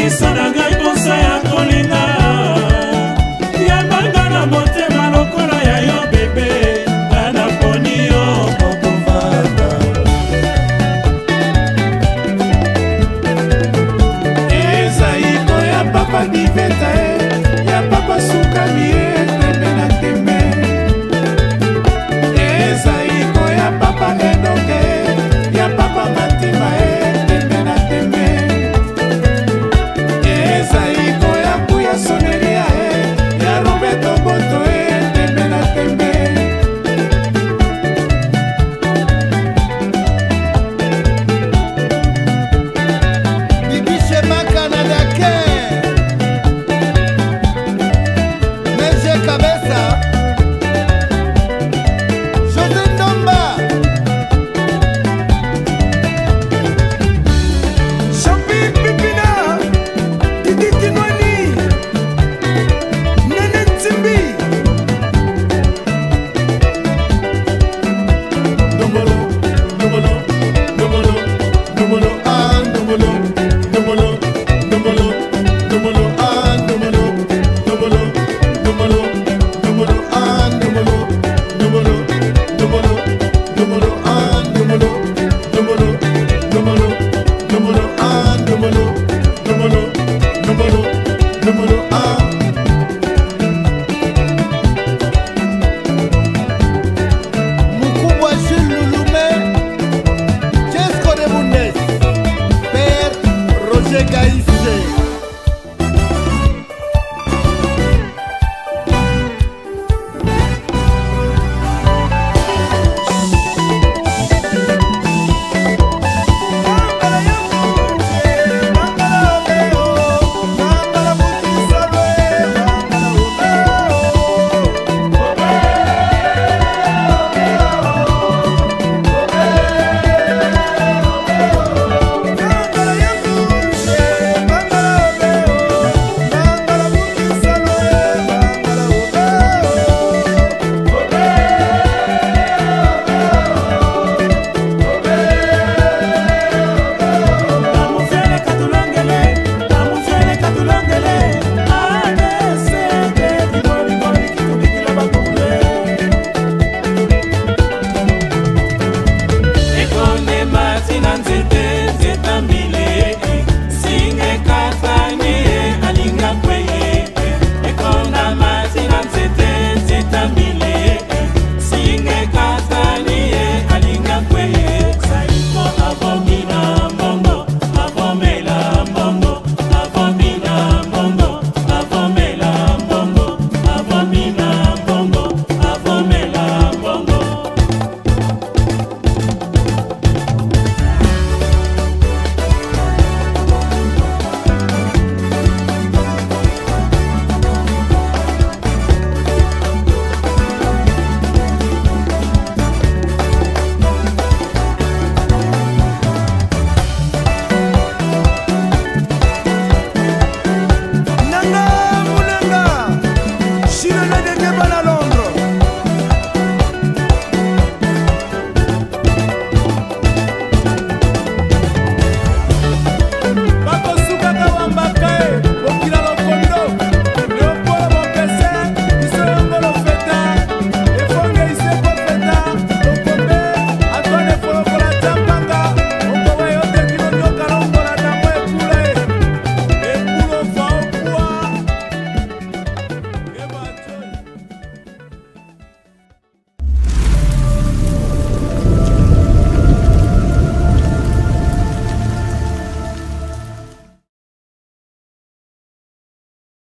pesa na ngai posa ya kolinga yambanga na motema lokola ya yo bebe nga naponi yo kokovanda ezaiko ya papa biveta ya papa sukami tembe na tembe ezaiko ya papa enoke ya papa matima tembe na tembe ezaiko ya kuya soneria ya Roberto Boto tembe na tembe Bibishe Canada ke Meje Cabeza José Ndomba Champi Pipina Didi Kinwani Nene Timbi Ndombolo ndombolo ndombolo ndombolo ah ndombolo ndombolo ndombolo ndombolo ah ndombolo ndombolo ndombolo ndombolo ah ndombolo ndombolo ndombolo ndombolo ah ndombolo ndombolo ndombolo ndombolo ah ndombolo ndombolo ndombolo ndombolo ah Mukubwa Shilulume Chesco de Bundes Père Roger Gaïsé